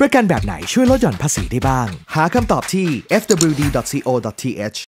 ประกันแบบไหนช่วยลดหย่อนภาษีได้บ้างหาคำตอบที่ fwd.co.th